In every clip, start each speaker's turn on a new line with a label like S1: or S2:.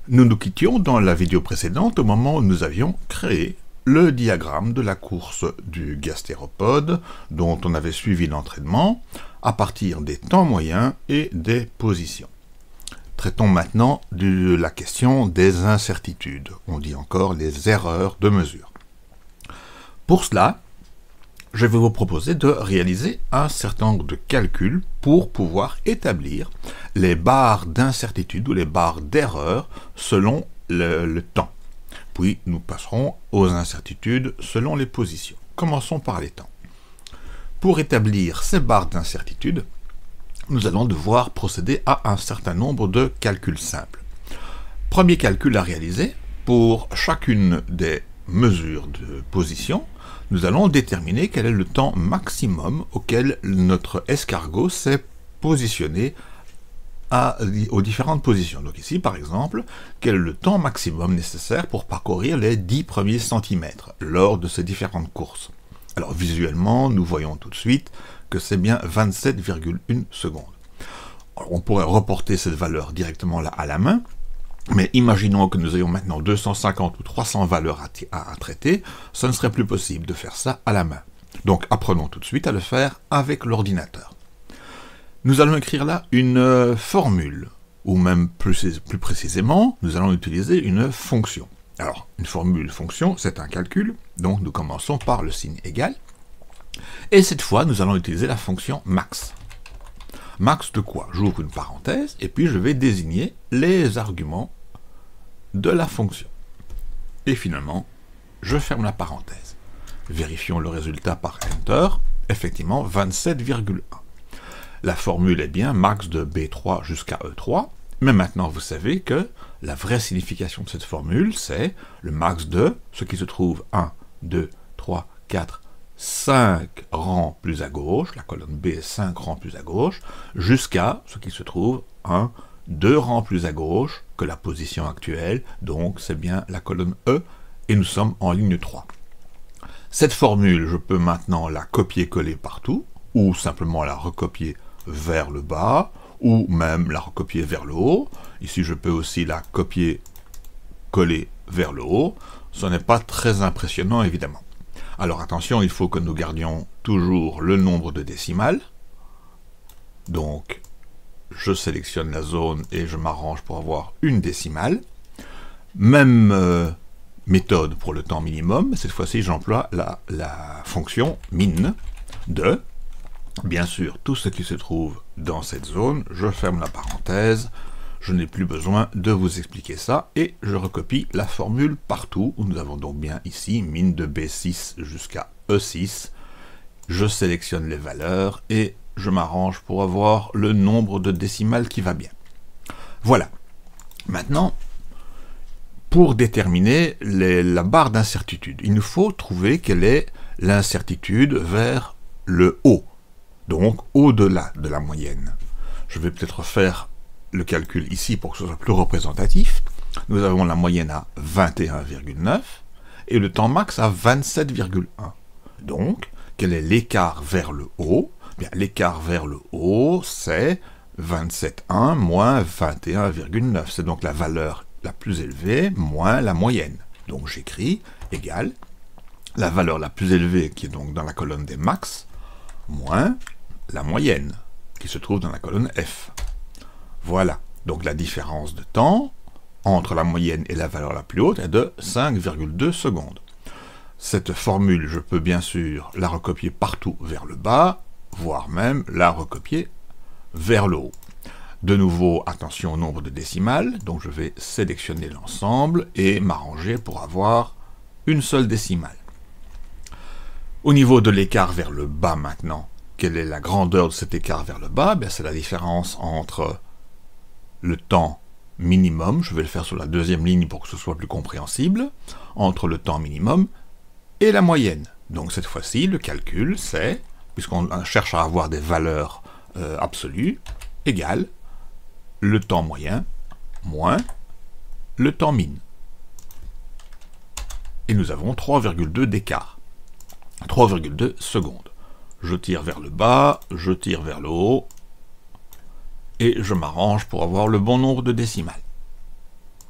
S1: Nous nous quittions dans la vidéo précédente au moment où nous avions créé le diagramme de la course du gastéropode dont on avait suivi l'entraînement à partir des temps moyens et des positions. Traitons maintenant de la question des incertitudes, on dit encore les erreurs de mesure. Pour cela, je vais vous proposer de réaliser un certain nombre de calculs pour pouvoir établir les barres d'incertitude ou les barres d'erreur selon le temps. Puis nous passerons aux incertitudes selon les positions. Commençons par les temps. Pour établir ces barres d'incertitude, nous allons devoir procéder à un certain nombre de calculs simples. Premier calcul à réaliser, pour chacune des mesures de position, nous allons déterminer quel est le temps maximum auquel notre escargot s'est positionné aux différentes positions. Donc ici, par exemple, quel est le temps maximum nécessaire pour parcourir les 10 premiers centimètres lors de ces différentes courses. Alors visuellement, nous voyons tout de suite que c'est bien 27,1 secondes. Alors, on pourrait reporter cette valeur directement là à la main, mais imaginons que nous ayons maintenant 250 ou 300 valeurs à traiter, ce ne serait plus possible de faire ça à la main. Donc apprenons tout de suite à le faire avec l'ordinateur. Nous allons écrire là une formule, ou même plus précisément, nous allons utiliser une fonction. Alors, une fonction, c'est un calcul, donc nous commençons par le signe égal, et cette fois, nous allons utiliser la fonction max. Max de quoi? J'ouvre une parenthèse, et puis je vais désigner les arguments de la fonction. Et finalement, je ferme la parenthèse. Vérifions le résultat par Enter, effectivement 27,1. La formule est bien max de B3 jusqu'à E3, mais maintenant vous savez que la vraie signification de cette formule, c'est le max de ce qui se trouve 1, 2, 3, 4, 5 rangs plus à gauche, la colonne B est 5 rangs plus à gauche, jusqu'à ce qui se trouve 1, 2 rangs plus à gauche que la position actuelle, donc c'est bien la colonne E, et nous sommes en ligne 3. Cette formule, je peux maintenant la copier-coller partout, ou simplement la recopier vers le bas, ou même la recopier vers le haut. Ici, je peux aussi la copier-coller vers le haut. Ce n'est pas très impressionnant, évidemment. Alors attention, il faut que nous gardions toujours le nombre de décimales. Donc, je sélectionne la zone et je m'arrange pour avoir une décimale. Même méthode pour le temps minimum. Cette fois-ci, j'emploie la fonction min de, bien sûr, tout ce qui se trouve dans cette zone. Je ferme la parenthèse. Je n'ai plus besoin de vous expliquer ça. Et je recopie la formule partout, où nous avons donc bien ici min de B6 jusqu'à E6. Je sélectionne les valeurs et je m'arrange pour avoir le nombre de décimales qui va bien. Voilà. Maintenant, pour déterminer la barre d'incertitude, il nous faut trouver quelle est l'incertitude vers le haut, donc au-delà de la moyenne. Je vais peut-être faire le calcul ici pour que ce soit plus représentatif. Nous avons la moyenne à 21,9 et le temps max à 27,1. Donc, quel est l'écart vers le haut? Bien, l'écart vers le haut, c'est 27,1 moins 21,9. C'est donc la valeur la plus élevée moins la moyenne. Donc j'écris égal la valeur la plus élevée qui est donc dans la colonne des max moins la moyenne qui se trouve dans la colonne F. Voilà. Donc la différence de temps entre la moyenne et la valeur la plus haute est de 5,2 secondes. Cette formule, je peux bien sûr la recopier partout vers le bas, voire même la recopier vers le haut. De nouveau, attention au nombre de décimales, donc je vais sélectionner l'ensemble et m'arranger pour avoir une seule décimale. Au niveau de l'écart vers le bas maintenant, quelle est la grandeur de cet écart vers le bas? C'est la différence entre le temps minimum, je vais le faire sur la deuxième ligne pour que ce soit plus compréhensible, entre le temps minimum et la moyenne. Donc cette fois-ci, le calcul, c'est, puisqu'on cherche à avoir des valeurs absolues, égale le temps moyen moins le temps min. Et nous avons 3,2 d'écart. 3,2 secondes. Je tire vers le bas, je tire vers le haut, et je m'arrange pour avoir le bon nombre de décimales.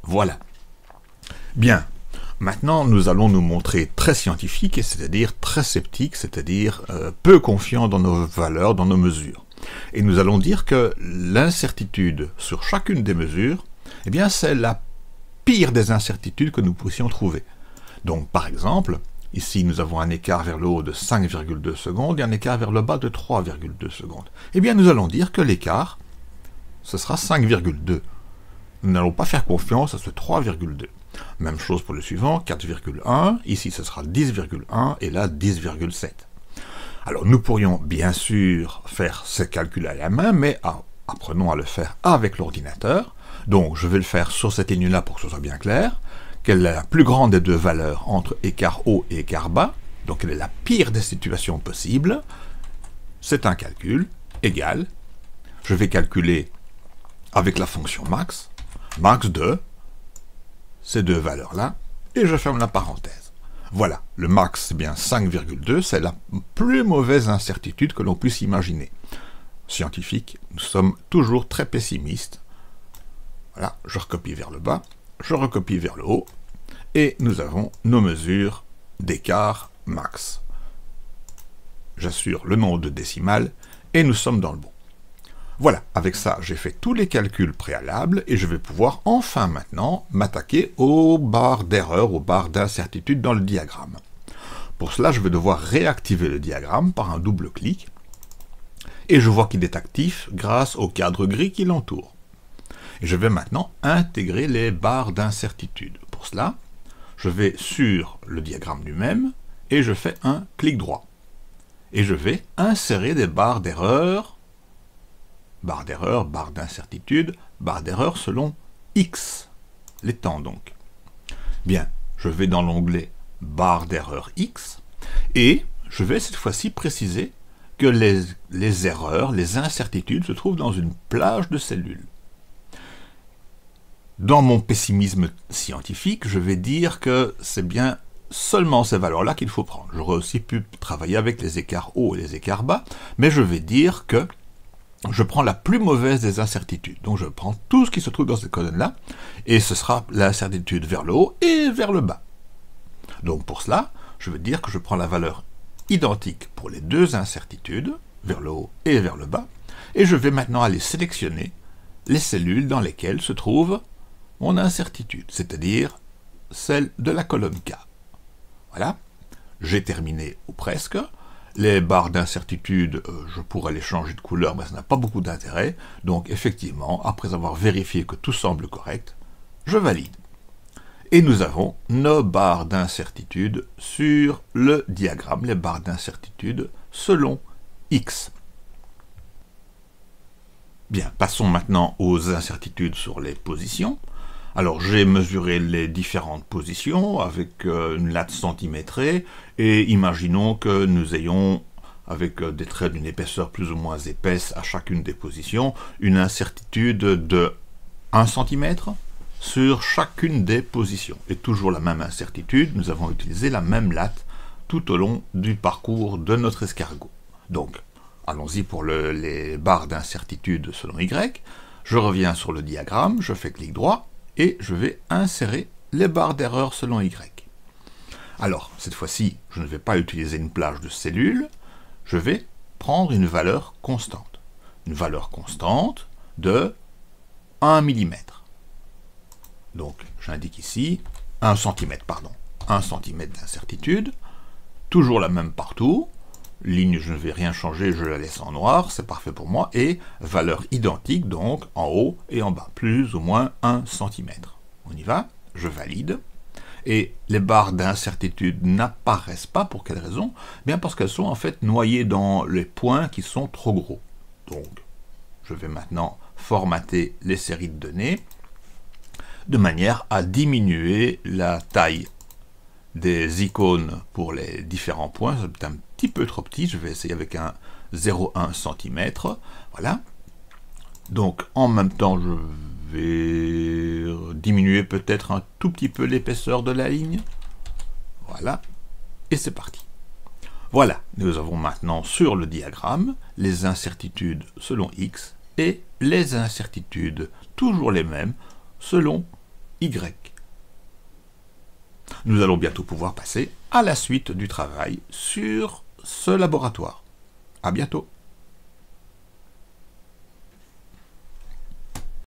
S1: Voilà. Bien. Maintenant, nous allons nous montrer très scientifiques, c'est-à-dire très sceptiques, c'est-à-dire peu confiants dans nos valeurs, dans nos mesures. Et nous allons dire que l'incertitude sur chacune des mesures, eh bien, c'est la pire des incertitudes que nous puissions trouver. Donc, par exemple, ici, nous avons un écart vers le haut de 5,2 secondes et un écart vers le bas de 3,2 secondes. Eh bien, nous allons dire que l'écart, ce sera 5,2. Nous n'allons pas faire confiance à ce 3,2. Même chose pour le suivant, 4,1, ici ce sera 10,1 et là 10,7. Alors nous pourrions bien sûr faire ces calculs à la main, mais apprenons à le faire avec l'ordinateur. Donc je vais le faire sur cette ligne-là pour que ce soit bien clair. Quelle est la plus grande des deux valeurs entre écart haut et écart bas? Donc quelle est la pire des situations possibles? C'est un calcul égal. Je vais calculer avec la fonction max, max de ces deux valeurs-là, et je ferme la parenthèse. Voilà, le max, c'est bien 5,2, c'est la plus mauvaise incertitude que l'on puisse imaginer. Scientifiques, nous sommes toujours très pessimistes. Voilà, je recopie vers le bas, je recopie vers le haut, et nous avons nos mesures d'écart max. J'assure le nombre de décimales, et nous sommes dans le bon. Voilà, avec ça, j'ai fait tous les calculs préalables et je vais pouvoir enfin maintenant m'attaquer aux barres d'erreur, aux barres d'incertitude dans le diagramme. Pour cela, je vais devoir réactiver le diagramme par un double clic et je vois qu'il est actif grâce au cadre gris qui l'entoure. Et je vais maintenant intégrer les barres d'incertitude. Pour cela, je vais sur le diagramme lui-même et je fais un clic droit. Et je vais insérer des barres d'erreur, barre d'incertitude, barre d'erreur selon X, les temps donc. Bien, je vais dans l'onglet barre d'erreur X, et je vais cette fois-ci préciser que les erreurs, les incertitudes se trouvent dans une plage de cellules. Dans mon pessimisme scientifique, je vais dire que c'est bien seulement ces valeurs-là qu'il faut prendre. J'aurais aussi pu travailler avec les écarts hauts et les écarts bas, mais je vais dire que je prends la plus mauvaise des incertitudes. Donc je prends tout ce qui se trouve dans cette colonne-là, et ce sera l'incertitude vers le haut et vers le bas. Donc pour cela, je veux dire que je prends la valeur identique pour les deux incertitudes, vers le haut et vers le bas, et je vais maintenant aller sélectionner les cellules dans lesquelles se trouve mon incertitude, c'est-à-dire celle de la colonne K. Voilà, j'ai terminé ou presque. Les barres d'incertitude, je pourrais les changer de couleur, mais ça n'a pas beaucoup d'intérêt. Donc effectivement, après avoir vérifié que tout semble correct, je valide. Et nous avons nos barres d'incertitude sur le diagramme, les barres d'incertitude selon X. Bien, passons maintenant aux incertitudes sur les positions. Alors j'ai mesuré les différentes positions avec une latte centimétrée et imaginons que nous ayons, avec des traits d'une épaisseur plus ou moins épaisse à chacune des positions, une incertitude de 1 cm sur chacune des positions. Et toujours la même incertitude, nous avons utilisé la même latte tout au long du parcours de notre escargot. Donc, allons-y pour les barres d'incertitude selon Y. Je reviens sur le diagramme, je fais clic droit, et je vais insérer les barres d'erreur selon Y. Alors, cette fois-ci, je ne vais pas utiliser une plage de cellules, je vais prendre une valeur constante. Une valeur constante de 1 mm. Donc, j'indique ici 1 cm, pardon. 1 cm d'incertitude, toujours la même partout. Ligne, je ne vais rien changer, je la laisse en noir, c'est parfait pour moi, et valeur identique, donc en haut et en bas, plus ou moins 1 cm. On y va, je valide, et les barres d'incertitude n'apparaissent pas, pour quelle raison? Bien parce qu'elles sont en fait noyées dans les points qui sont trop gros. Donc, je vais maintenant formater les séries de données, de manière à diminuer la taille des icônes pour les différents points. C'est un petit peu trop petit, je vais essayer avec un 0,1 cm, voilà. Donc en même temps je vais diminuer peut-être un tout petit peu l'épaisseur de la ligne, voilà, et c'est parti. Voilà, nous avons maintenant sur le diagramme les incertitudes selon X et les incertitudes, toujours les mêmes, selon Y. Nous allons bientôt pouvoir passer à la suite du travail sur ce laboratoire. À bientôt.